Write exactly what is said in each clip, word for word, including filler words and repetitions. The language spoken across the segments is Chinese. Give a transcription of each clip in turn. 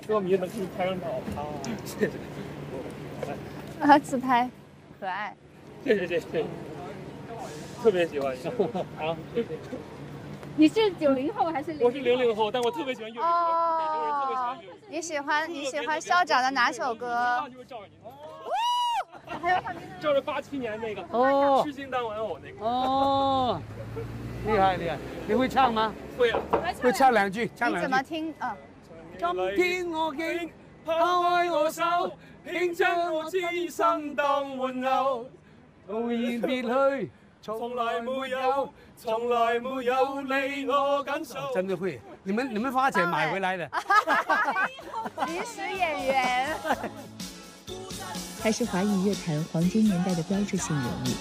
歌迷能跟你拍张照啊！谢谢。 啊，自拍，可爱。 谢谢谢谢谢谢，特别喜欢啊！ 你是九零后还是零零后？ 我是零零后，但我特别喜欢粤语歌， 哦、 北京人特别喜欢粤语歌。 你喜欢你喜欢校长的哪首歌？ 就是照着你。 还有他们照着八七年那个哦， 痴心当玩偶那个。 哦，厉害厉害！你会唱吗？ 会啊， 会唱两句，唱两句。 你怎么听？嗯。 今天我竟拋開我手，輕將我痴心當玩偶，無言別去，從來沒有，從來沒有理我感受。真的會，你們你們花錢買回來的。 臨時演員。 他是华语乐坛黄金年代的标志性人物。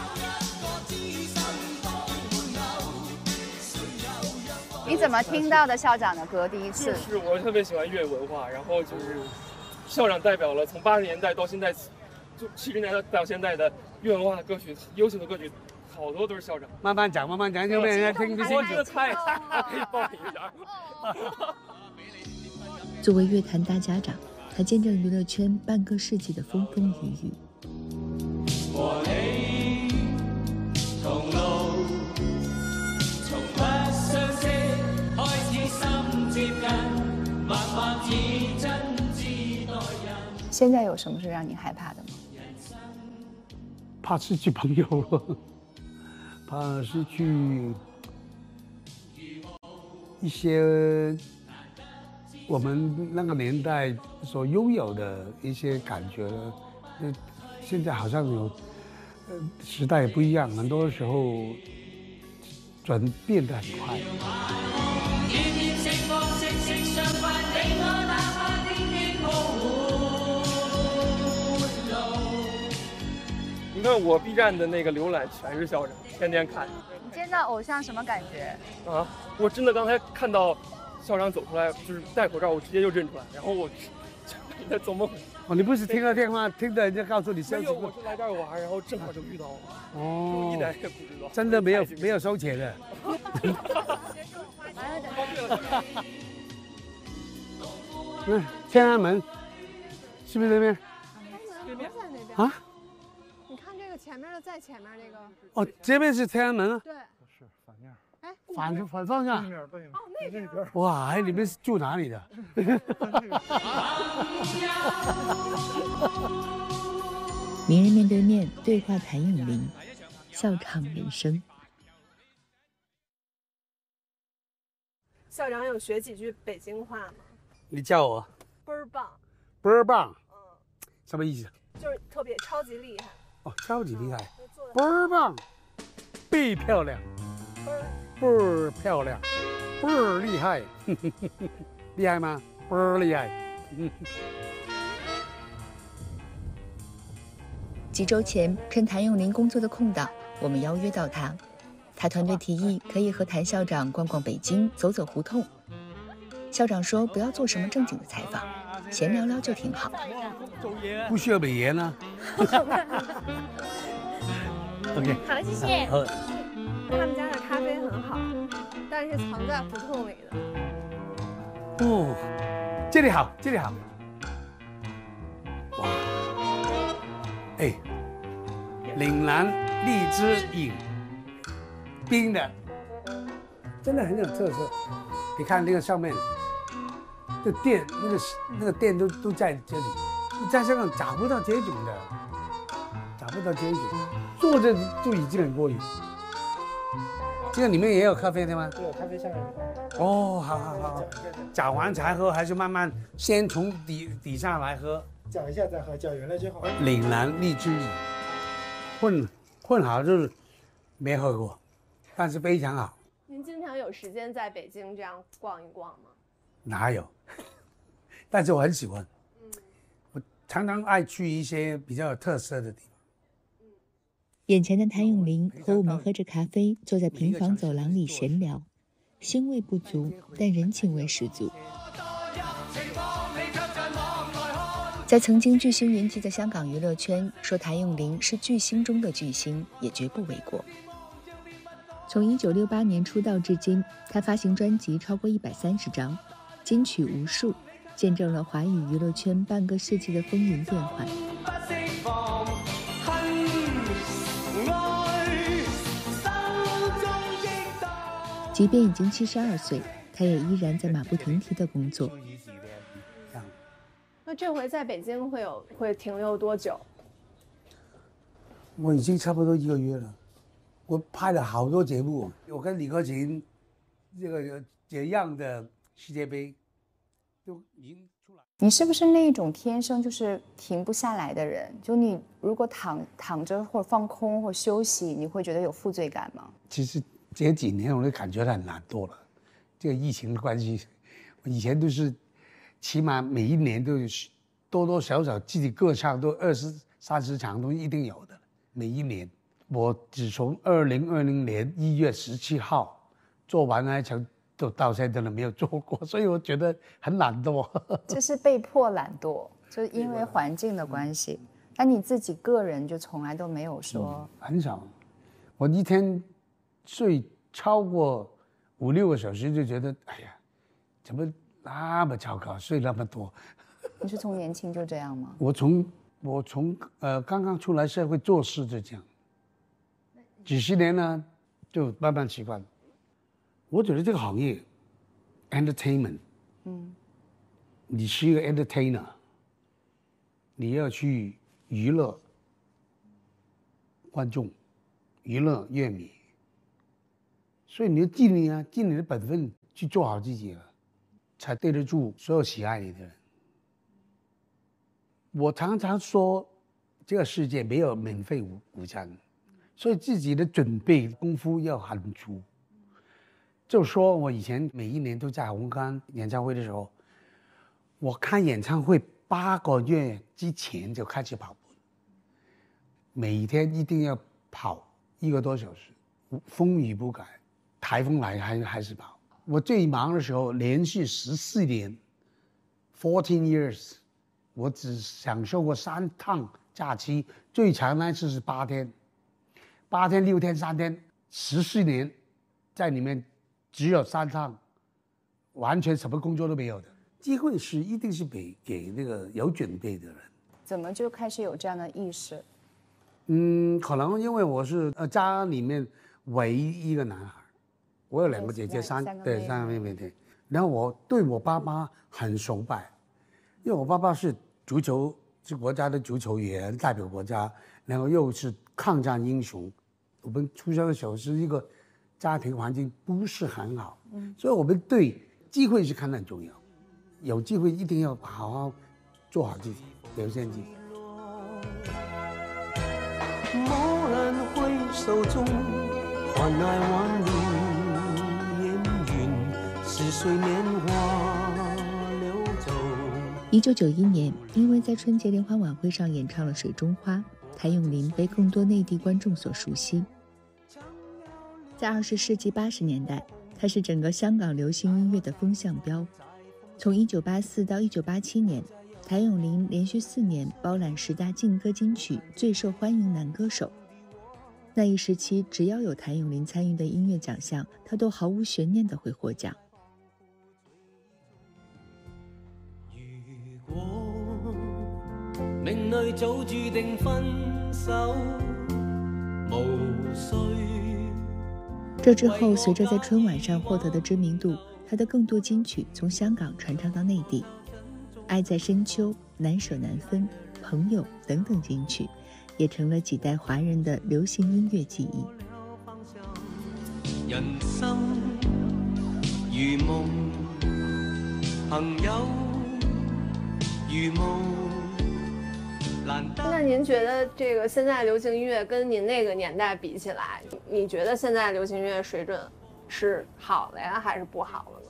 你怎么听到的校长的歌？第一次就是我特别喜欢粤文化，然后就是校长代表了从八十年代到现在，就七十年代到现在的粤文化歌曲，优秀的歌曲好多都是校长。 慢慢讲，慢慢讲，就被人家听不清楚。 这太可以报名一下。 作为乐坛大家长，他见证娱乐圈半个世纪的风风雨雨。 和你同路，從不相識，開始心接近，慢慢似真摯待人。 现在有什么是让你害怕的吗？ 怕失去朋友了，怕失去一些我们那个年代所拥有的一些感觉了。那现在好像有，呃，时代也不一样，很多时候转变得很快。 你看我 B 站的那个浏览全是校长，天天看。 你见到偶像什么感觉？ 啊，我真的刚才看到校长走出来，就是戴口罩，我直接就认出来。然后我，那怎么？ 哦，你不是听了电话，听的人家告诉你消息？ 没有，我是来这儿玩，然后正好就遇到了。 哦， 一点也不知道。 真的没有没有收钱的。嗯，天安门是不是那边？ 对面在那边啊？ 你看这个前面的，在前面这个。 哦，这边是天安门啊。 对。 是反面。 哎， 反反方向。 对面对面。 哦，那边。 哇，哎，你们是住哪里的？ 名人面对面对话谭咏麟，笑场人生。 校长有学几句北京话吗？ 你叫我倍儿棒。 倍儿棒。 嗯。 什么意思？ 就是特别超级厉害。 哦，超级厉害。倍儿棒。倍漂亮。倍儿漂亮。倍儿厉害。厉害吗？倍儿厉害。 几周前，趁谭咏麟工作的空档，我们邀约到他。他团队提议可以和谭校长逛逛北京，走走胡同。校长说不要做什么正经的采访，闲聊聊就挺好。 不需要美颜啊。OK。 好，谢谢。 好。 他们家的咖啡很好，但是藏在胡同里的。 哦，这里好，这里好。哇，哎，岭南荔枝饮，冰的，真的很有特色。你看那个上面，这店那个那个店都都在这里，你在香港找不到这种的，找不到这种，坐着就已经很过瘾。这个里面也有咖啡对吗？ 对，咖啡下面。 哦，好好好，搅完才喝，还是慢慢先从底底下来喝？ 搅一下再喝，搅匀了就好。 岭南荔枝饮，混混好就是没喝过，但是非常好。 您经常有时间在北京这样逛一逛吗？ 哪有？但是我很喜欢，嗯，我常常爱去一些比较有特色的地方。 眼前的谭咏麟和我们喝着咖啡，坐在平房走廊里闲聊，腥味不足，但人情味十足。在曾经巨星云集的香港娱乐圈，说谭咏麟是巨星中的巨星，也绝不为过。从一九六八年出道至今，他发行专辑超过一百三十张，金曲无数， 见证了华语娱乐圈半个世纪的风云变幻。即便已经七十二岁，他也依然在马不停蹄的工作。 那这回在北京会有会停留多久？ 我已经差不多一个月了，我拍了好多节目，我跟李克勤这个这样的世界杯都已经出来。 你是不是那种天生就是停不下来的人？就你如果躺躺着或者放空或休息，你会觉得有负罪感吗？ 其实这几年我就感觉很懒惰了，这个疫情的关系，我以前都是起码每一年都有多多少少自己歌唱都二十三十场都一定有的，每一年。我只从二零二零年一月十七号做完那一场，都到现在都没有做过，所以我觉得很懒惰。 这是被迫懒惰，就是因为环境的关系。但你自己个人就从来都没有说、 嗯、很少，我一天睡超过五六个小时就觉得，哎呀，怎么那么糟糕，睡那么多？ 你是从年轻就这样吗？ 我从我从呃刚刚出来社会做事就这样，几十年呢就慢慢习惯。我觉得这个行业 ，entertainment， 嗯，你是一个 entertainer， 你要去娱乐观众，娱乐乐迷，所以你要尽力啊，尽你的本分去做好自己了，才对得住所有喜爱你的人。我常常说，这个世界没有免费午午餐，所以自己的准备功夫要很足。就说我以前每一年都在红磡演唱会的时候，我看演唱会八个月之前就开始跑步，每天一定要跑一个多小时，风雨不改，台风来还还是跑。我最忙的时候，连续十四年 ，fourteen years， 我只享受过三趟假期，最长那一次是八天，八天六天三天，十四年，在里面只有三趟，完全什么工作都没有的。机会是一定是给给那个有准备的人。 怎么就开始有这样的意识？ 嗯，可能因为我是呃家里面唯一一个男孩，我有两个姐姐，三对三个妹妹对。然后我对我爸爸很崇拜，因为我爸爸是足球是国家的足球员，代表国家，然后又是抗战英雄。我们出生的时候是一个家庭环境不是很好，嗯，所以我们对机会是看得很重要，有机会一定要好好做好自己，表现自己。 蓦然回首中，还爱往年烟云，似水年华流走。 一九九一年，因为在春节联欢晚会上演唱了《水中花》，谭咏麟被更多内地观众所熟悉。在二十世纪八十年代，他是整个香港流行音乐的风向标。从一九八四到一九八七年，谭咏麟连续四年包揽十大劲歌金曲最受欢迎男歌手。那一时期，只要有谭咏麟参与的音乐奖项，他都毫无悬念地会获奖。 如果命里早注定分手，無需。 这之后，随着在春晚上获得的知名度，他的更多金曲从香港传唱到内地。爱在深秋、难舍难分、朋友等等金曲，也成了几代华人的流行音乐记忆。 人生如夢，朋友如夢。 那您觉得这个现在流行音乐跟您那个年代比起来，你觉得现在流行音乐水准是好了呀，还是不好了呢？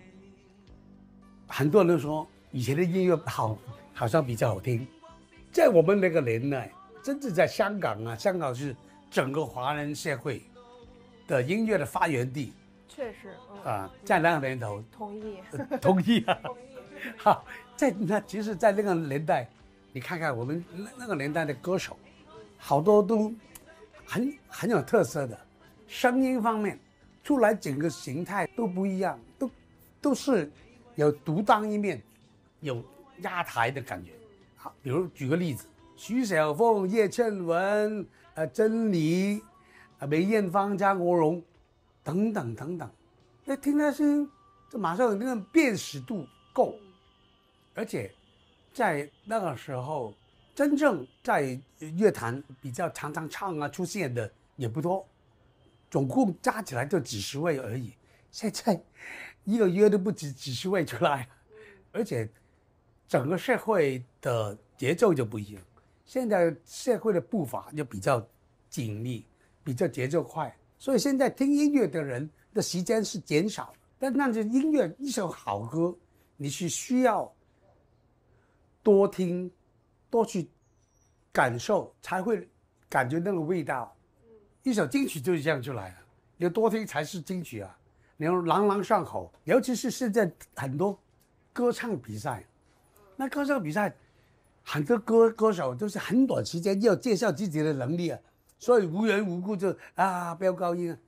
很多人都说以前的音乐好，好像比较好听。在我们那个年代，真正在香港啊，香港是整个华人社会的音乐的发源地。 确实，嗯、 啊，在那个年头， 同意， 呃、同意啊。好，在那其实，在那个年代，你看看我们那个年代的歌手，好多都很很有特色的，声音方面出来整个形态都不一样，都都是有独当一面。 有压台的感觉。好，比如举个例子，徐小凤、叶倩文、呃甄妮、呃梅艳芳、张国荣等等等等，那听他声音，就马上有那个辨识度够，而且在那个时候，真正在乐坛比较常常唱啊出现的也不多，总共加起来就几十位而已。现在一个月都不止几十位出来，而且整个社会的节奏就不一样。现在社会的步伐就比较紧密，比较节奏快，所以现在听音乐的人的时间是减少的。但那是音乐一首好歌，你是需要多听、多去感受，才会感觉那个味道。一首金曲就是这样出来的，你多听才是金曲啊！你要朗朗上口，尤其是现在很多歌唱比赛，那歌唱比赛很多歌歌手都是很短时间要介绍自己的能力啊，所以无缘无故就啊飙高音啊。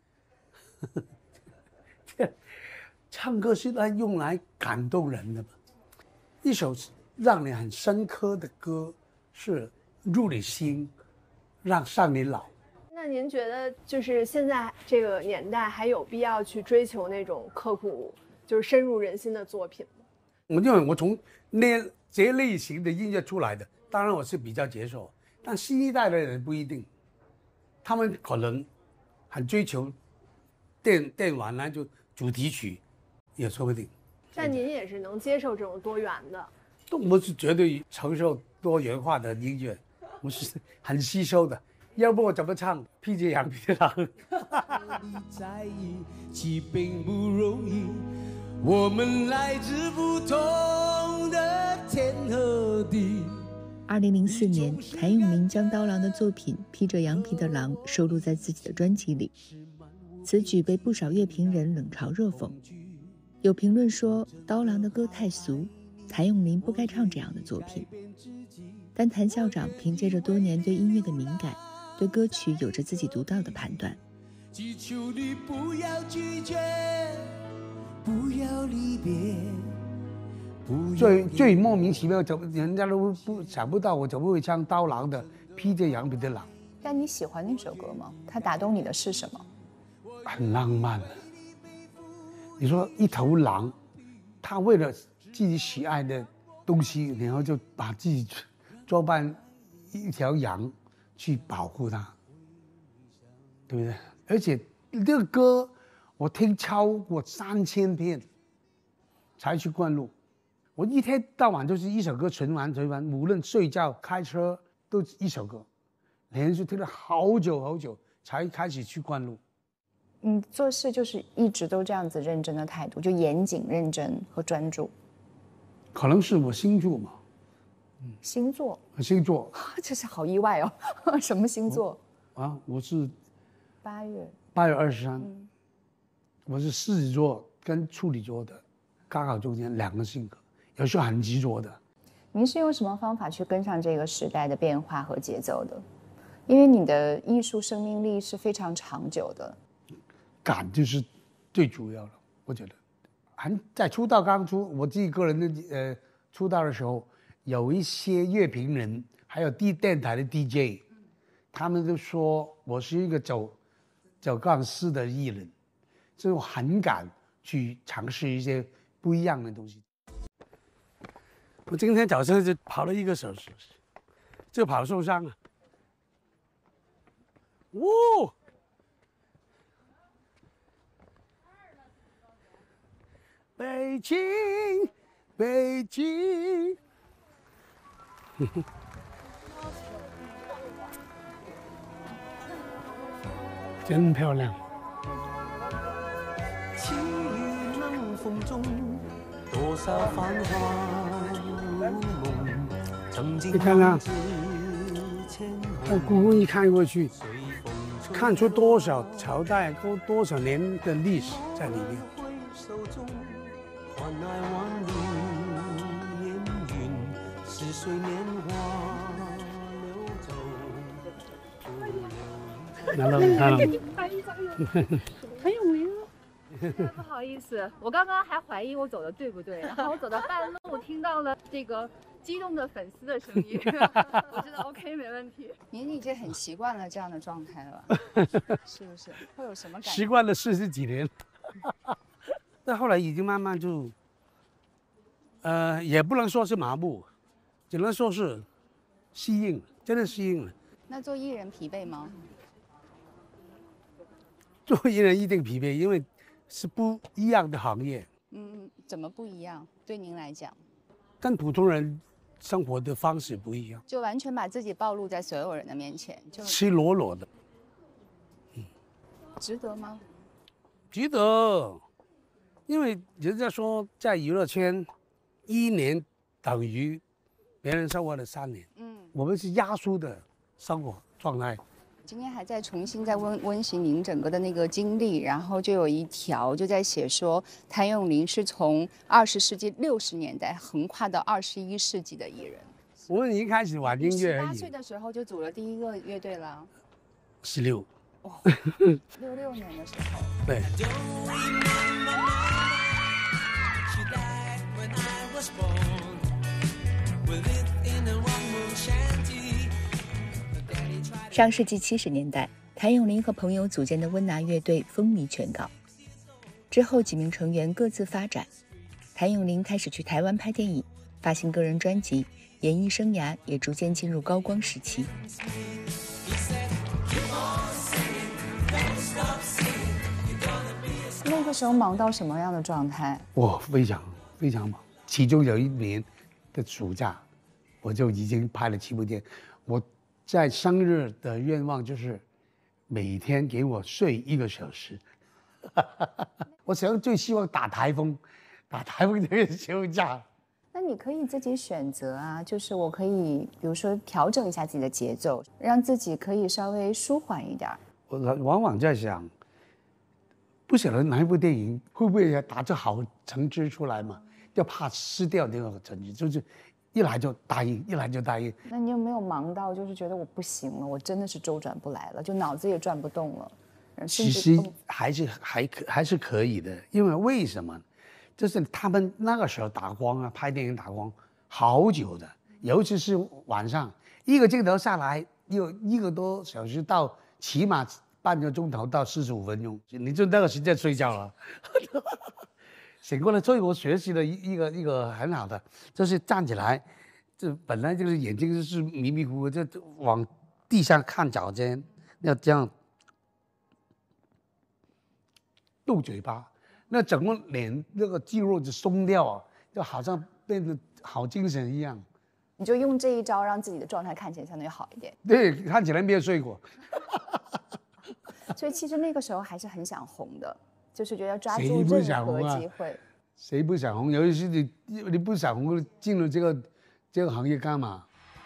唱歌是来用来感动人的嘛，一首让你很深刻的歌是入你心，让上你脑。 那您觉得，就是现在这个年代还有必要去追求那种刻苦，就是深入人心的作品吗？ 我因为我从那这类型的音乐出来的，当然我是比较接受，但新一代的人不一定，他们可能很追求电电玩呢，就主题曲也说不定。 但您也是能接受这种多元的？ 我是绝对承受多元化的音乐，我是很吸收的。要不我怎么唱披着羊皮的狼？ 在意其并不容易，我们来自不同的天和地。 二零零四年，谭咏麟将刀郎的作品《披着羊皮的狼》收录在自己的专辑里。此举被不少乐评人冷嘲热讽。有评论说，刀郎的歌太俗，谭咏麟不该唱这样的作品。但谭校长凭借着多年对音乐的敏感，对歌曲有着自己独到的判断。 祈求你不要拒绝，不要离别。 最最莫名其妙，怎么人家都不想不到我怎么会唱刀郎的《披着羊皮的狼》？ 但你喜欢那首歌吗？它打动你的是什么？ 很浪漫的。你说一头狼，他为了自己喜爱的东西，然后就把自己装扮一条羊去保护它，对不对？而且这个歌我听超过三千遍才去灌录，我一天到晚就是一首歌循环循环，无论睡觉开车都一首歌，连续听了好久好久才开始去灌录。 你做事就是一直都这样子认真的态度，就严谨、认真和专注。 可能是我星座嘛， 嗯、星座， 星座， 这是好意外哦。什么星座？ 啊，我是八月八月二十三，我是狮子座跟处女座的，刚好中间两个性格，有时候很执着的。 您是用什么方法去跟上这个时代的变化和节奏的？因为你的艺术生命力是非常长久的。 感就是最主要的，我觉得。还在出道刚出，我自己个人的呃出道的时候，有一些乐评人，还有地电台的 D J， 他们都说我是一个走走钢丝的艺人，所以我很敢去尝试一些不一样的东西。我今天早上就跑了一个小时，就跑受伤了。哦。北京，北京，真漂亮。 凄雨冷风中，多少繁华如梦。 你看看，我故意看过去，看出多少朝代、多多少年的历史在里面。 换来万里烟云，似水年华流走。 来了，你看了吗？ 拍一张，很有名啊。 不好意思，我刚刚还怀疑我走的对不对，然后我走到半路听到了这个激动的粉丝的声音，我知道 OK 没问题。 您已经很习惯了这样的状态了，是不是？会有什么感觉？ 习惯了四十几年，但后来已经慢慢就，呃，也不能说是麻木，只能说是适应，真的适应了。 那做艺人疲惫吗？ 做艺人一定疲惫，因为是不一样的行业。 嗯，怎么不一样？对您来讲， 跟普通人生活的方式不一样， 就完全把自己暴露在所有人的面前，就赤裸裸的。 嗯，值得吗？ 值得，因为人家说在娱乐圈，一年等于别人生活的三年。嗯，我们是压缩的生活状态。 今天还在重新再温温习您整个的那个经历，然后就有一条就在写说，谭咏麟是从二十世纪六十年代横跨到二十一世纪的艺人。 我们一开始玩音乐而已。 十八岁的时候就组了第一个乐队了。 十六。 哇，六六年的时候。 对。 上世纪七十年代，谭咏麟和朋友组建的温拿乐队风靡全港。之后几名成员各自发展，谭咏麟开始去台湾拍电影，发行个人专辑，演艺生涯也逐渐进入高光时期。 那个时候忙到什么样的状态？ 我非常非常忙，其中有一年的暑假，我就已经拍了七部电影。我在生日的愿望就是每天给我睡一个小时。我想最希望打台风，打台风就可以休假。 那你可以自己选择啊，就是我可以，比如说调整一下自己的节奏，让自己可以稍微舒缓一点。 我往往在想，不晓得哪一部电影会不会打出好成绩出来嘛？要怕失掉这个成绩，就是一来就答应，一来就答应。 那你有没有忙到就是觉得我不行了，我真的是周转不来了，就脑子也转不动了？ 其实还是还可还是可以的，因为为什么？就是他们那个时候打光啊，拍电影打光好久的，尤其是晚上一个镜头下来，有一个多小时到起码半个钟头到四十五分钟，你就那个时间睡觉了。醒过来，所以我学习了一个一个很好的，就是站起来，这本来就是眼睛就是迷迷糊糊，就往地上看脚尖，要这样动嘴巴，那整个脸那个肌肉就松掉啊，就好像变得好精神一样。 你就用这一招让自己的状态看起来相对好一点。 对，看起来没有睡过。 所以其实那个时候还是很想红的，就是觉得抓住任何机会。 谁不想红？尤其是你，你不想红，进入这个这个行业干嘛？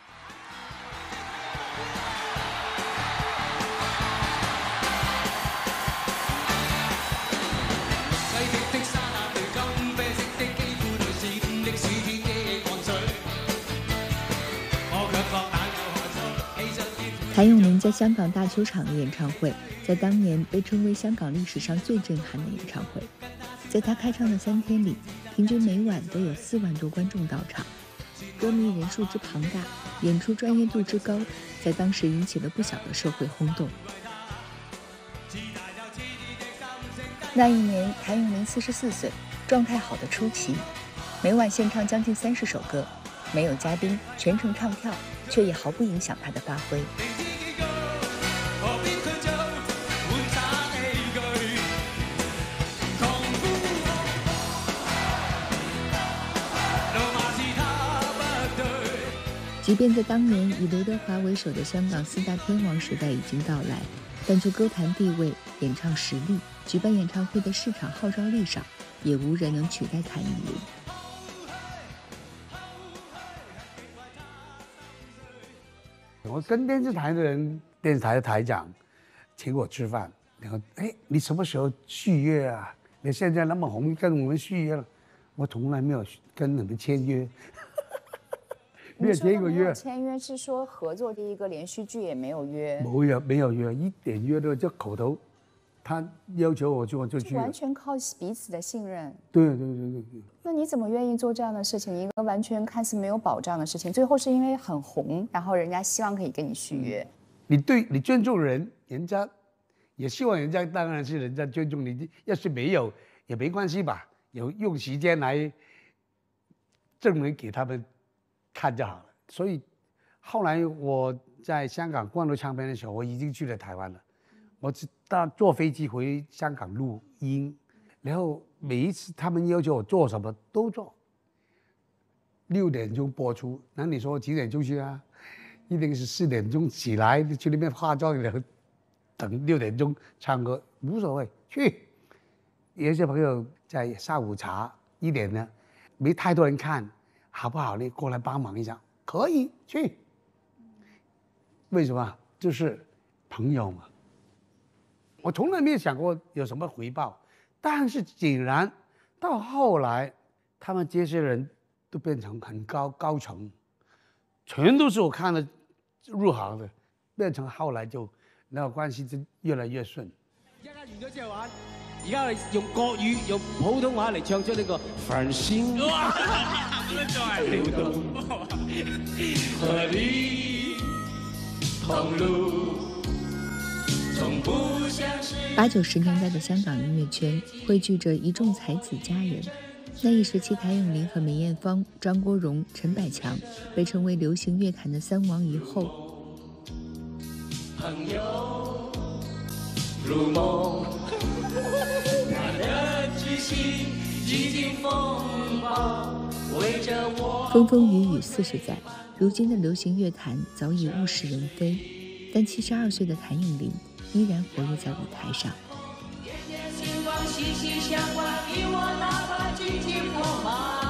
谭咏麟在香港大球场的演唱会，在当年被称为香港历史上最震撼的演唱会。在他开唱的三天里，平均每晚都有四万多观众到场，歌迷人数之庞大，演出专业度之高，在当时引起了不小的社会轰动。那一年，谭咏麟四十四岁，状态好的出奇，每晚献唱将近三十首歌，没有嘉宾，全程唱跳，却也毫不影响他的发挥。即便在当年以刘德华为首的香港四大天王时代已经到来，但就歌坛地位、演唱实力、举办演唱会的市场号召力上，也无人能取代谭咏麟。 我跟电视台的人，电视台的台长请我吃饭，然后哎，你什么时候续约啊？你现在那么红，跟我们续约了？我从来没有跟你们签约。没有签过约， 签约是说合作第一个连续剧也没有约， 没有没有约，一點約都即口頭， 他要求我去，我就去了。 完全靠彼此的信任。 对对对对对。 那你怎么愿意做这样的事情？一个完全看似没有保障的事情，最后是因为很红，然后人家希望可以跟你续约。 你对你尊重人，人家也希望人家，当然是人家尊重你。要是没有也没关系吧，有用时间来证明给他们看就好了。所以后来我在香港灌录唱片的时候，我已经去了台湾了。我只到坐飞机回香港录音，然后每一次他们要求我做什么都做。六点钟播出，那你说几点钟去啊？一定是四点钟起来去那边化妆，然后等六点钟唱歌，无所谓去。有些朋友在下午茶一点呢，没太多人看，好不好？你过来帮忙一下，可以去。为什么？就是朋友嘛。我从来没有想过有什么回报，但是竟然到后来，他们这些人都变成很高高层，全都是我看了入行的，变成後來就那個關係就越來越順。 一間完咗之後玩，而家我哋用國語用普通話嚟唱出呢個繁星。哇！流動和你同路，從不相識。 八九十年代的香港音樂圈匯聚着一眾才子佳人。那一時期，譚詠麟和梅艷芳、張國榮、陳百強被稱為流行樂壇的三王一後。 朋友如夢，他的知心已經風暴圍着我。 風風雨雨四十載，如今的流行樂壇早已物是人非，但七十二歲的譚詠麟依然活躍在舞台上。 息息相關，你我哪怕經經過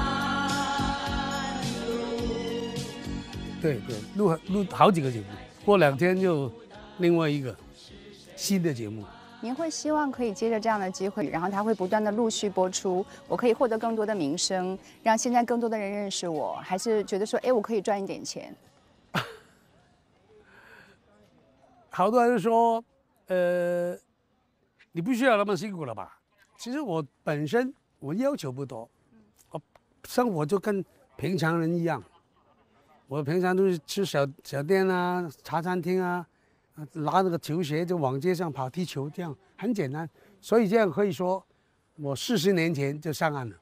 漫路。 對對，錄錄好幾個節目，過兩天就另外一個新的節目。 您會希望可以接着這樣的機會，然後它會不斷的陸續播出，我可以獲得更多的名聲，讓現在更多的人認識我，還是覺得說，哎，我可以賺一點錢？ 好多人說，呃，你不需要那麼辛苦了吧？其實我本身我要求不多，我生活就跟平常人一樣。我平常都是吃小小店啊、茶餐廳啊，拿那個球鞋就往街上跑踢球，這樣很簡單。所以這樣可以說，我四十年前就上岸了，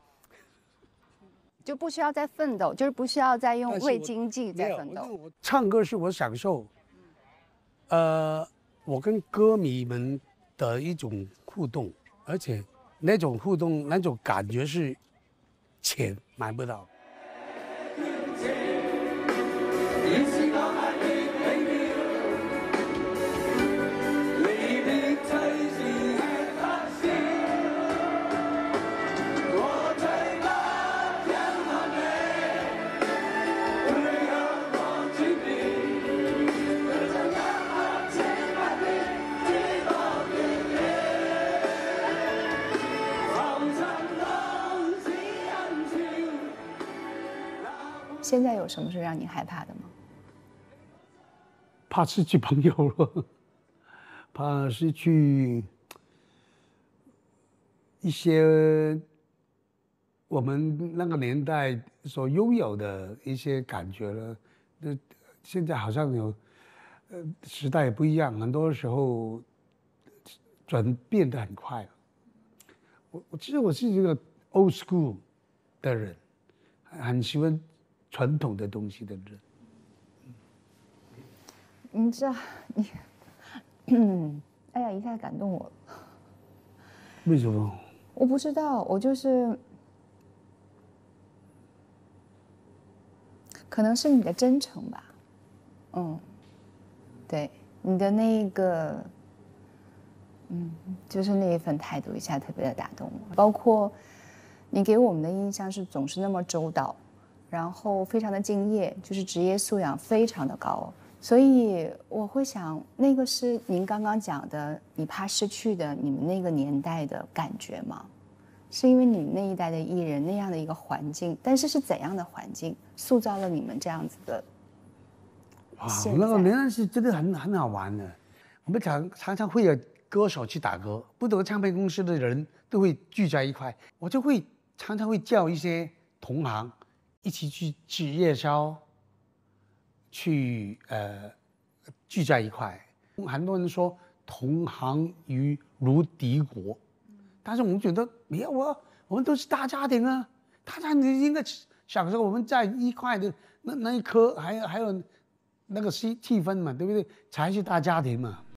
就不需要再奮鬥，就是不需要再用為經濟再奮鬥。 唱歌是我享受，呃，我跟歌迷們的一種互動。而且那種互動，那種感覺是錢買不到。 現在有什麼是讓你害怕的嗎？ 怕失去朋友了，怕失去一些我們那個年代所擁有的一些感覺了。那現在好像有，呃，時代也不一樣，很多時候轉變得很快了。我我其實我是一個 old school 的人，很喜歡傳統的東西的人。 你知道，你，嗯，哎呀，一下感動我了。 為什麼？ 我不知道，我就是，可能是你的真誠吧。嗯，對，你的那個，嗯，就是那一份態度，一下特別的打動我。包括你給我們的印象是總是那麼周到，然後非常的敬業，就是職業素養非常的高。所以我會想，那個是您剛剛講的，你怕失去的你們那個年代的感覺嗎？是因為你們那一代的藝人那樣的一個環境，但是是怎樣的環境塑造了你們這樣子的？ 哇，那個年代是真的很很好玩的。我們常常常會有歌手去打歌，不同的唱片公司的人都会聚在一块，我就会常常会叫一些同行一起去吃夜宵，去呃聚在一块。很多人说同行于如敌国，但是我们觉得没有啊，我们都是大家庭啊，大家庭应该享受我们在一块的那那一刻，还有还有那个气气氛嘛，对不对？才是大家庭嘛。